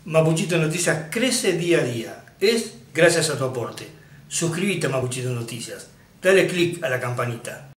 Mapuchito Noticias crece día a día. Es gracias a tu aporte. Suscríbete a Mapuchito Noticias. Dale click a la campanita.